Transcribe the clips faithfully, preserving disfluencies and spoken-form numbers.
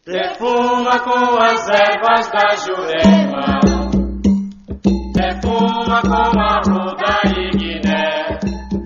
Defuma com as ervas da Jurema, defuma com a ruda e guiné,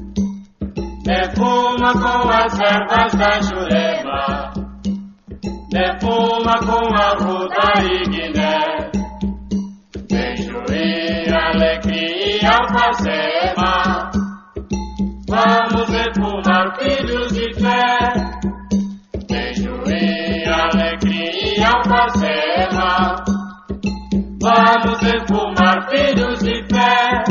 defuma com as ervas da Jurema, defuma com a ruda e guiné, beijo e alegria e alfazema, vamos defumar filhos de fé, beijo e alegria e alfazema, vamos defumar filhos de fé,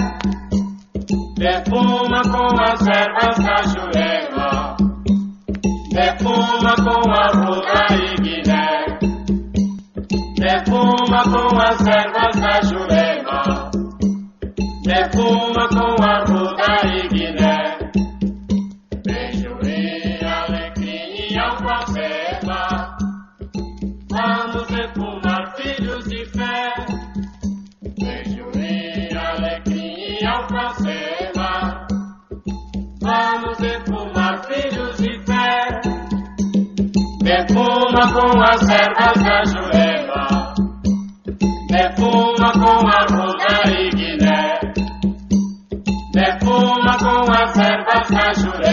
defuma com as ervas da Jurema, defuma com a ruda e guiné, defuma com as ervas da Jurema, defuma com a ruda e guiné, beijo e alegria e alfazema, vamos defumar filhos de fé, beijo e alegria e alfazema, vamos defumar filhos de fé, defuma com as ervas da Jurema, defuma com a ruda e guiné, defuma com as ervas da Jurema.